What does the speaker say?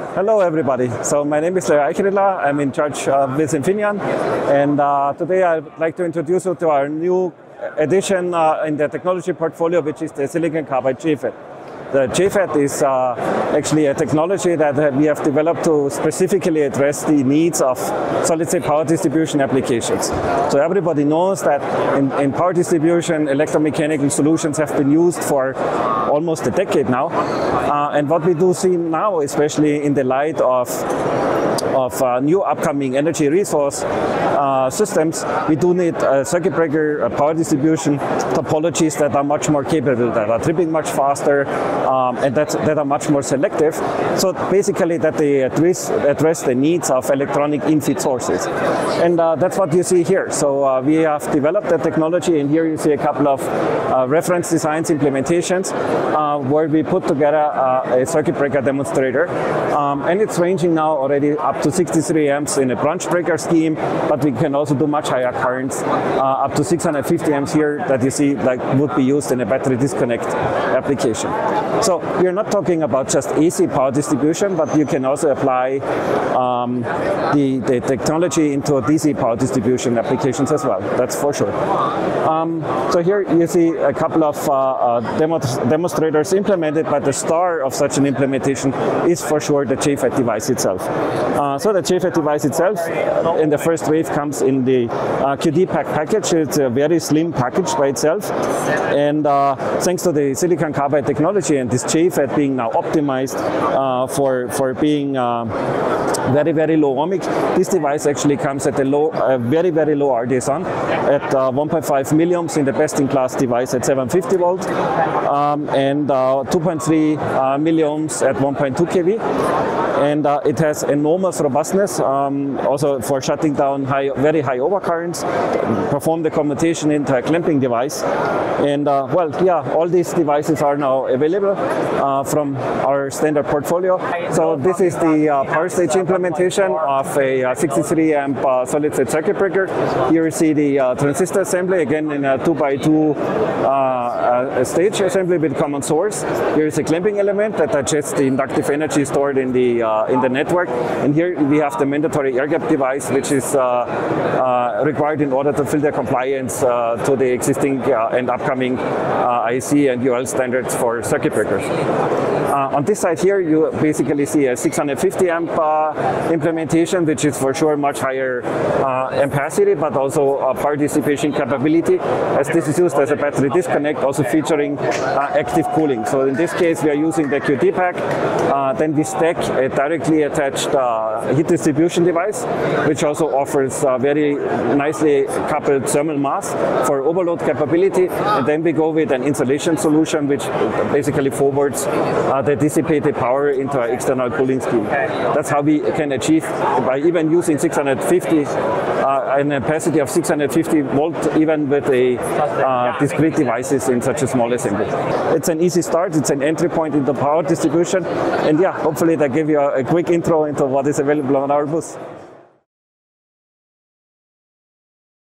Hello everybody. So my name is Aichriedler. I'm in charge with Infineon, and today I'd like to introduce you to our new addition in the technology portfolio, which is the silicon carbide JFET. The JFET is actually a technology that we have developed to specifically address the needs of solid-state power distribution applications. So everybody knows that in power distribution, electromechanical solutions have been used for almost a decade now. And what we do see now, especially in the light of new upcoming energy resource systems, we do need circuit breaker power distribution topologies that are much more capable, that are tripping much faster, and that are much more selective. So basically that they address the needs of electronic in-feed sources. And that's what you see here. So we have developed the technology, and here you see a couple of reference designs implementations where we put together a circuit breaker demonstrator. And it's ranging now already up to 63 amps in a branch breaker scheme, but we can also do much higher currents, up to 650 amps here that you see like would be used in a battery disconnect application. So we're not talking about just AC power distribution, but you can also apply the technology into DC power distribution applications as well, that's for sure. So here you see a couple of demonstrators implemented, but the star of such an implementation is for sure the JFET device itself. So the JFET device itself in the first wave comes in the QD package. It's a very slim package by itself, and thanks to the silicon carbide technology and this JFET being now optimized for being very, very low ohmic, this device actually comes at a very, very low RDS(on) at 1.5 milliohms in the best-in-class device at 750 volt, and 2.3 milliohms at 1.2 kV. And it has enormous robustness, also for shutting down very high overcurrents, perform the commutation into a clamping device. And well, yeah, all these devices are now available from our standard portfolio. So this is the power stage implementation of a 63 amp solid-state circuit breaker. Here you see the transistor assembly, again in a 2x2 stage assembly with common source. Here is a clamping element that adjusts the inductive energy stored in the network. And here we have the mandatory air gap device, which is required in order to filter compliance to the existing and upcoming IC and UL standards for circuit breakers. On this side here, you basically see a 650 amp implementation, which is for sure much higher ampacity, but also power dissipation capability, as this is used as a battery disconnect, also featuring active cooling. So in this case, we are using the QD pack. Then we stack a directly attached heat distribution device, which also offers very nicely coupled thermal mass for overload capability. And then we go with an insulation solution, which basically forwards the dissipated power into an external cooling scheme. That's how we can achieve, by even using 650, an ampacity of 650 volt, even with a discrete devices in such a small assembly. It's an easy start, it's an entry point into power distribution, and yeah, hopefully that gave you a quick intro into what is available on our booth.